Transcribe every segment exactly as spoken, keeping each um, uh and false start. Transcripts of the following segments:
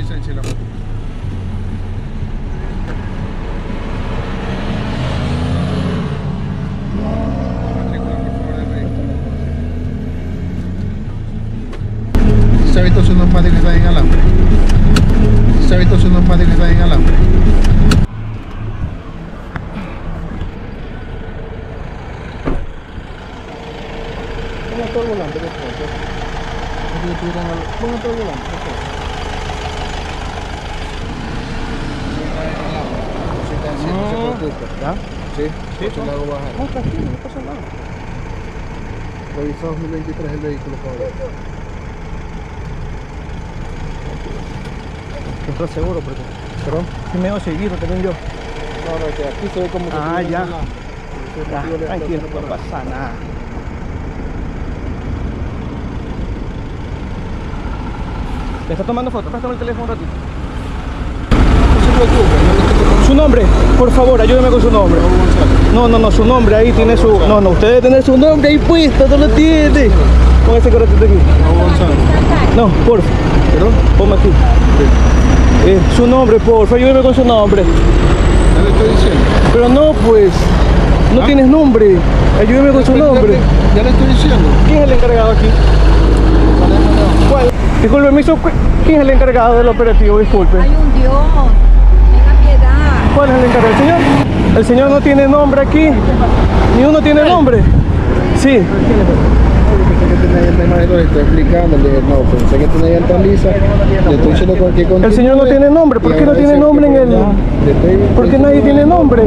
licencia y la foto. ¿Se ha visto su neumático que está en alambre? ¿Se ha visto su neumático que está en alambre? Ponga todo el volante, por favor. Ponga todo el volante, por favor. No se preocupe. ¿Ya? Sí, sí, se la hago bajar. No, tranquilo, no pasa nada. Revisa dos mil veintitrés el vehículo, por favor. ¿Estás seguro? Porque... ¿Perdón? Si me voy a seguir, también yo. No, no, que aquí se ve como que... Ah, ya. La... Ya, tranquilo, no pasa nada. ¿Le estás tomando foto? Préstame el teléfono un ratito. No se preocupe, no le estoy tomando... Su nombre, por favor, ayúdeme con su nombre. No, no, no, su nombre, ahí tiene su... No, no, usted debe tener su nombre ahí puesto, no lo tiene. Pon ese correcto aquí. No, por favor. ¿Perdón? Ponme aquí. Sí. Eh, su nombre, por favor, ayúdeme con su nombre. Ya le estoy diciendo. Pero no, pues, no ¿Ah? tienes nombre. Ayúdeme con su nombre. Ya le estoy diciendo. ¿Quién es el encargado aquí? ¿Cuál? Disculpe, me hizo... ¿Quién es el encargado del operativo? Disculpe. Hay un Dios, tenga piedad. ¿Cuál es el encargado? ¿El señor? El señor no tiene nombre aquí. Ni uno tiene nombre. Sí. Pensé que tenía llanta, imagino, le estoy explicando, le dije, no, pensé que tenía llanta lisa, le estoy diciendo cualquier cosa. El señor no tiene nombre, ¿por qué no tiene nombre en el...? ¿Por qué nadie tiene nombre?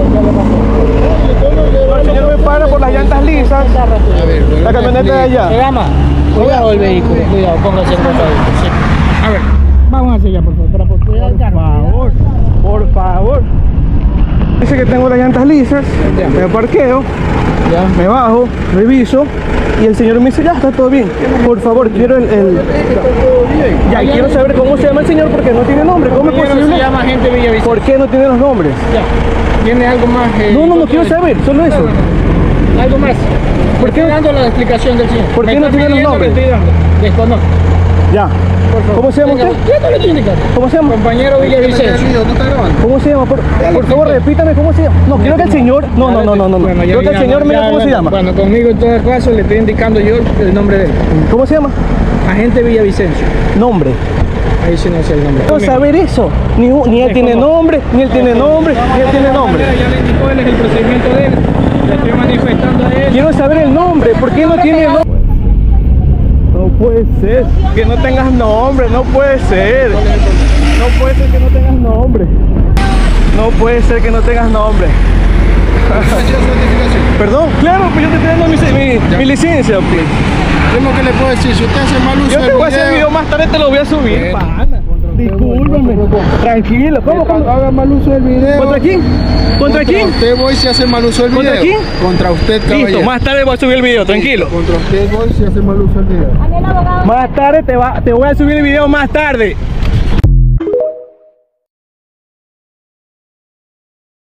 No, el señor me para por las llantas lisas. La camioneta de allá. Llama. Cuidado el vehículo, cuidado, póngase en contra. A ver, Vamos hacia allá, por favor, para por cuidar el carro. Por favor, por favor. Dice que tengo las llantas lisas, me parqueo, ya. me bajo, reviso y el señor me dice, ya está todo bien. Por favor, quiero el... el... Ya, quiero saber cómo se llama el señor porque no tiene nombre. ¿Cómo es posible? Se llama Agente Villavicencio. ¿Por qué no tiene los nombres? Ya. ¿Tiene algo más? Eh, No, no, no quiero saber, solo eso. Algo más. ¿Por Estoy qué? dando la explicación del señor. ¿Por Me qué no está tiene los pidiendo, nombres? le estoy dando. Desconozco. Ya. ¿Cómo se llama usted? Yo no le estoy indicando. ¿Cómo se llama? Compañero Villavicencio. ¿No está grabando? ¿Cómo se llama? Por, por favor, repítame cómo se llama. No, quiero que el señor... No, no, no, no, no. no. Bueno, ya Quiero que el digamos, señor me diga ya, cómo se bueno, llama. Bueno, conmigo en todo caso le estoy indicando yo el nombre de él. ¿Cómo se llama? Agente Villavicencio. Nombre. Ahí sí no sé el nombre. Quiero saber eso. Ni, ni él tiene nombre, ni él tiene nombre, ni él tiene nombre. Ya le indicó, él es el procedimiento de él. Le estoy manifestando a él. Quiero saber el nombre. ¿Por qué no tiene nombre? No puede ser que no tengas nombre, no puede ser. No puede ser que no tengas nombre. No puede ser que no tengas nombre. Perdón, claro, pues yo te estoy dando mi, mi, mi licencia. Pues. Lo que le puedo decir, si usted hace mal uso Yo te del voy a hacer el video más tarde, te lo voy a subir. Bueno, Pana. Discúlpame. Tranquilo, ¿cómo? Cuando haga mal uso del video. ¿Contra quién? ¿Contra Contra quién? usted voy si hace mal uso del video. ¿Contra quién? Contra usted, caballero. Listo, más tarde voy a subir el video, tranquilo. Contra usted voy si hace mal uso del video. Aquí el abogado. Más tarde te, va, te voy a subir el video más tarde.